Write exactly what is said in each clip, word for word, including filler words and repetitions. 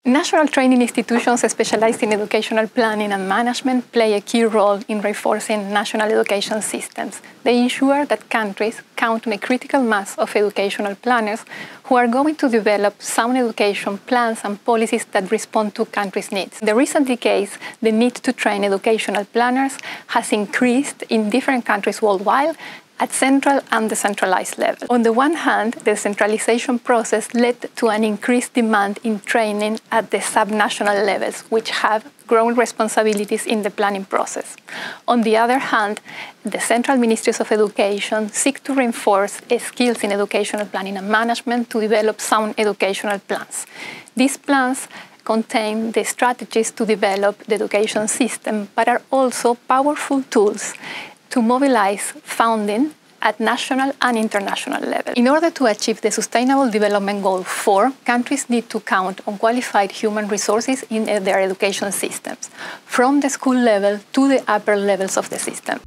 National training institutions specialized in educational planning and management play a key role in reinforcing national education systems. They ensure that countries count on a critical mass of educational planners who are going to develop sound education plans and policies that respond to countries' needs. In the recent decades, the need to train educational planners has increased in different countries worldwide at central and decentralized level. On the one hand, the centralization process led to an increased demand in training at the subnational levels, which have grown responsibilities in the planning process. On the other hand, the central ministries of education seek to reinforce skills in educational planning and management to develop sound educational plans. These plans contain the strategies to develop the education system, but are also powerful tools to mobilize funding at national and international level. In order to achieve the Sustainable Development Goal four, countries need to count on qualified human resources in their education systems, from the school level to the upper levels of the system.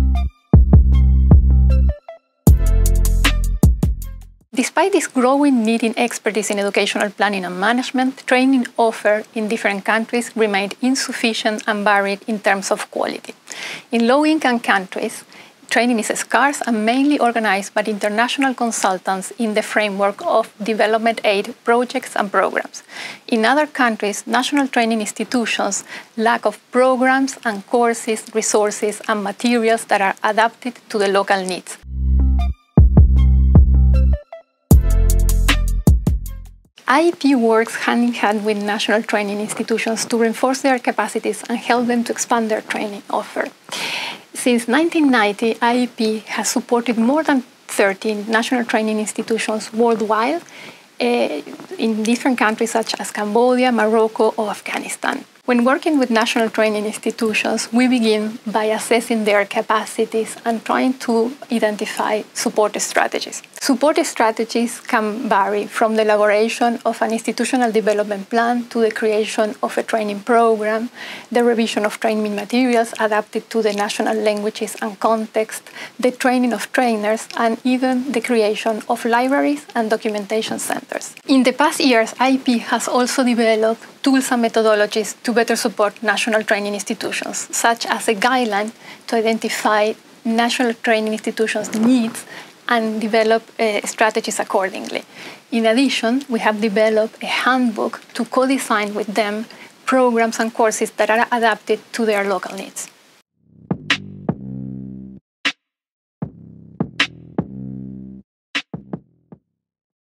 Despite this growing need in expertise in educational planning and management, training offered in different countries remained insufficient and varied in terms of quality. In low-income countries, training is scarce and mainly organized by international consultants in the framework of development aid projects and programs. In other countries, national training institutions lack of programs and courses, resources, and materials that are adapted to the local needs. I E P works hand in hand with national training institutions to reinforce their capacities and help them to expand their training offer. Since nineteen ninety, I E P has supported more than thirteen national training institutions worldwide uh, in different countries such as Cambodia, Morocco, or Afghanistan. When working with national training institutions, we begin by assessing their capacities and trying to identify support strategies. Support strategies can vary from the elaboration of an institutional development plan to the creation of a training program, the revision of training materials adapted to the national languages and context, the training of trainers, and even the creation of libraries and documentation centers. In the past years, I E P has also developed tools and methodologies to better support national training institutions, such as a guideline to identify national training institutions' needs and develop uh, strategies accordingly. In addition, we have developed a handbook to co-design with them programs and courses that are adapted to their local needs.